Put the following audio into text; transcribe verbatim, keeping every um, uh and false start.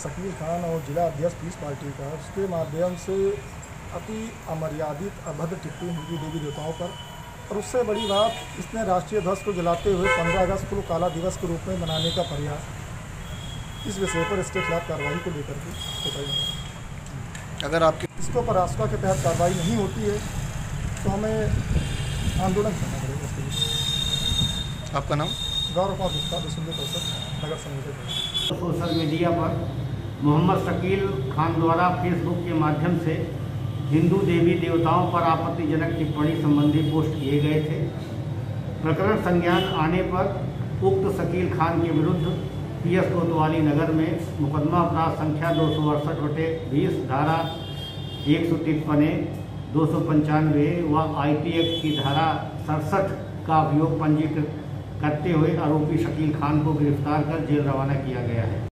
शकील खान और जिला अध्यक्ष पीस पार्टी का उसके माध्यम से अति अमर्यादित अभद्र टिप्पणी हुई देवी देवताओं पर, और उससे बड़ी बात इसने राष्ट्रीय ध्वज को जलाते हुए पंद्रह अगस्त को काला दिवस के रूप में मनाने का प्रयास, इस विषय पर इसके खिलाफ कार्रवाई को लेकर के बताइए। अगर आपके इसके ऊपर राष्ट्र के तहत कार्रवाई नहीं होती है तो हमें आंदोलन करना पड़ेगा। इसके लिए आपका नाम? गौरव कुमार गुप्ता, विश्व परिषद नगर संगठन। सोशल मीडिया पर मोहम्मद शकील खान द्वारा फेसबुक के माध्यम से हिंदू देवी देवताओं पर आपत्तिजनक टिप्पणी संबंधी पोस्ट किए गए थे। प्रकरण संज्ञान आने पर उक्त शकील खान के विरुद्ध पी एस कोतवाली नगर में मुकदमा अपराध संख्या दो सौ अड़सठ बटे बीस धारा एक सौ तिरपन दो सौ पंचानवे व आई टी एक्ट की धारा सड़सठ का अभियोग पंजीकृत करते हुए आरोपी शकील खान को गिरफ्तार कर जेल रवाना किया गया है।